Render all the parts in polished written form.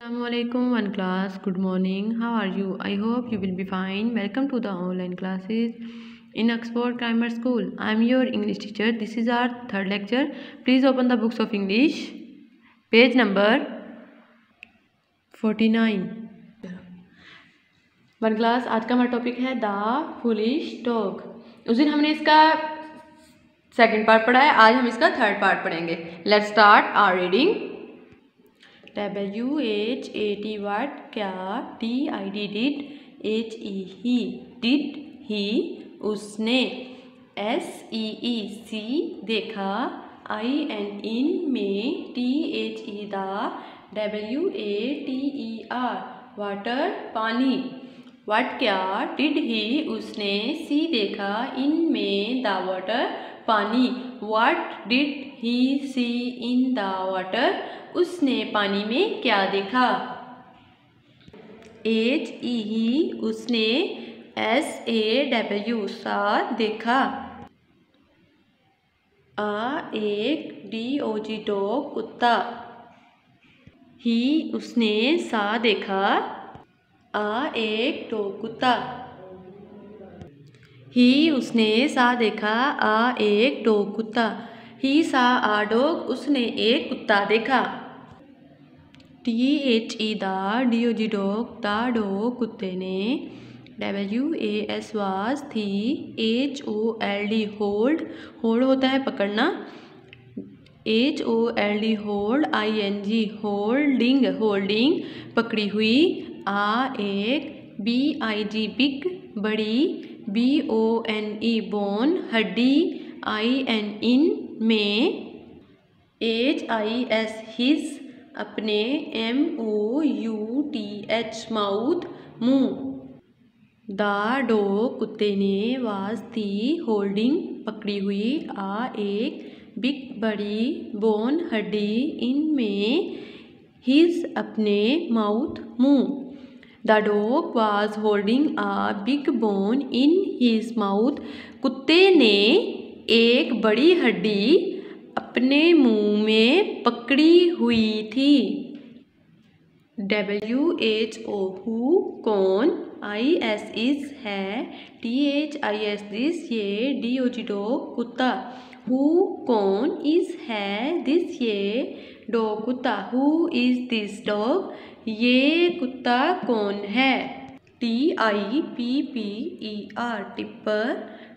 Assalamualaikum one class. Good morning. How are you? I hope you will be fine. Welcome to the online classes in Oxford Grammar School. I am your English teacher. This is our third lecture. Please open the books of English. Page number 49. One class आज का हमारा topic है the foolish dog. उस दिन हमने इसका second part पढ़ा है, आज हम इसका थर्ड पार्ट पढ़ेंगे। Let's start our reading. WHAT what क्या, DID did, HE did he उसने, SEEC देखा, IN in में, THE दा, WATER वाटर पानी। What क्या, did he उसने, C देखा, in में, द वाटर पानी। What did he see in the water उसने पानी में क्या देखा। HE उसने, SAW सा देखा। एक DOG डॉग कुत्ता। ही उसने सा देखा। एक डॉग कुत्ता। ही उसने सा देखा। एक डॉग कुत्ता। ही सा आ डॉग उसने एक कुत्ता देखा। THE दा, DOG डॉग दा डॉग कुत्ते ने। WAS वाज थी। HOLD होल्ड होल्ड होता है पकड़ना। HOLD hold ING holding holding पकड़ी हुई। एक BIG बिग बड़ी। BONE बोन हड्डी। IN इन में। HIS हिज अपने। MOUTH माउथ मुंह। द डॉग कुत्ते ने वाज थी होल्डिंग पकड़ी हुई। एक बिग बड़ी बोन हड्डी इन में हिज अपने माउथ मुंह। The dog was holding big bone in his mouth कुत्ते ने एक बड़ी हड्डी अपने मुंह में पकड़ी हुई थी। WHO हु कौन। IS इज है। THIS दिस ये। DOG डॉग कुत्ता। हु कौन। इज है। दिस ये डॉग कुत्ता। हु इज दिस डॉग ये कुत्ता कौन है। TIPPER Tipper.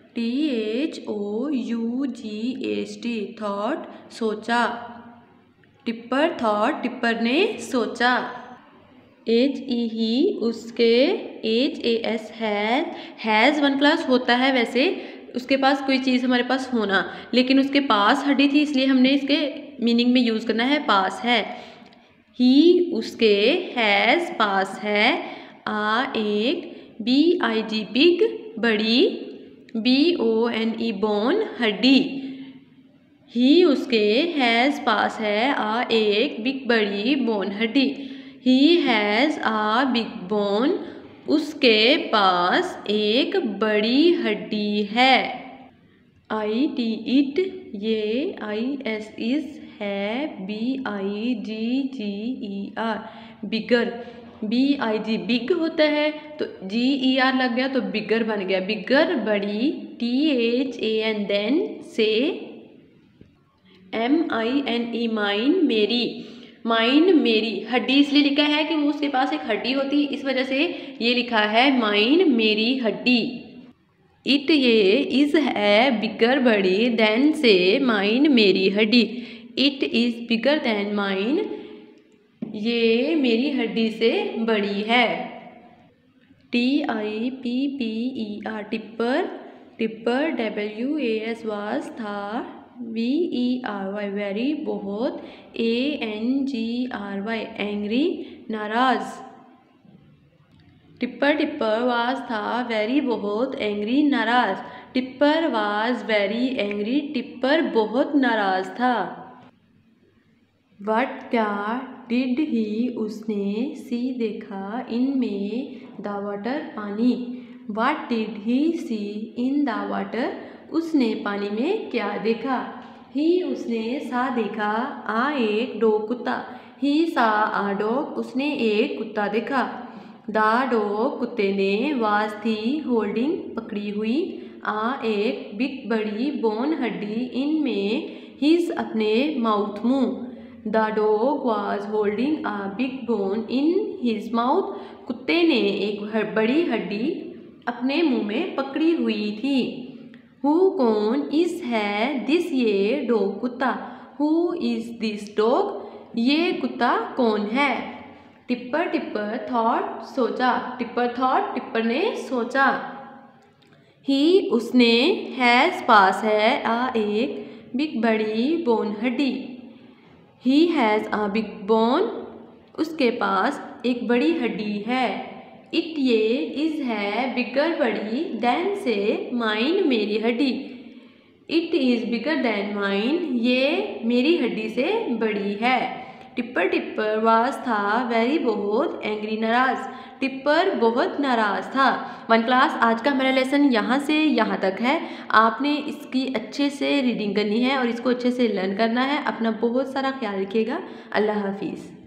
THOUGHT थॉट सोचा। टिप्पर थॉट टिप्पर ने सोचा। HE उसके। HAS हैज़ वन क्लास होता है वैसे उसके पास कोई चीज़ हमारे पास होना, लेकिन उसके पास हड्डी थी इसलिए हमने इसके मीनिंग में यूज़ करना है पास है। ही उसके। हैज़ पास है। एक BIG बिग बड़ी। BONE बोन हड्डी। ही उसके। हैज़ पास है। एक बिग बड़ी बोन हड्डी। ही हैज़ बिग बोन उसके पास एक बड़ी हड्डी है। IT इट ये। IS इज है। BIGGER bigger. BIG बिग होता है तो GER लग गया तो बिगर बन गया। बिगर बड़ी। THAN देन से। MINE माइन मेरी। माइन मेरी हड्डी इसलिए लिखा है कि वो उसके पास एक हड्डी होती इस वजह से ये लिखा है माइन मेरी हड्डी। इट ये। इज है बिगर बड़ी। देन से माइन मेरी हड्डी। It is bigger than mine ये मेरी हड्डी से बड़ी है। TIPPER Tipper Tipper. WAS was था। VERY वेरी बहुत। ANGRY एंग्री नाराज। टिप्पर टिप्पर वाज था वेरी बहुत एंग्री नाराज। Tipper was very angry Tipper बहुत नाराज था। वट क्या, डिड ही उसने, सी देखा, इन में, द वाटर पानी। What did he see in the water उसने पानी में क्या देखा। ही उसने सा देखा। एक डॉग कुत्ता। ही सा आ डॉग, उसने एक कुत्ता देखा। द डॉग, कुत्ते ने, वाज थी होल्डिंग, पकड़ी हुई, एक बिग बड़ी बोन, हड्डी, इन में, हिज अपने, माउथ मुंह। The dog was holding a big bone in his mouth, कुत्ते ने एक बड़ी हड्डी अपने मुंह में पकड़ी हुई थी। हु कौन, इज है, दिस ये, डॉग कुत्ता। हु इज दिस डॉग, ये कुत्ता कौन है। टिप्पर टिप्पर थॉट, सोचा। टिप्पर थॉट, टिप्पर ने सोचा। ही उसने, हैज़ पास है, एक बिग बड़ी बोन, हड्डी। He has a big bone, उसके पास एक बड़ी हड्डी है। इट ये, इज है, बिगर बड़ी, देन से, माइन मेरी हड्डी। It is bigger than mine, ये मेरी हड्डी से बड़ी है। टिप्पर टिप्पर वाज था वेरी बहुत एंग्री, नाराज। टिप्पर बहुत नाराज था। वन क्लास, आज का हमारा लेसन यहाँ से यहाँ तक है। आपने इसकी अच्छे से रीडिंग करनी है और इसको अच्छे से लर्न करना है। अपना बहुत सारा ख्याल रखिएगा। अल्लाह हाफिज़।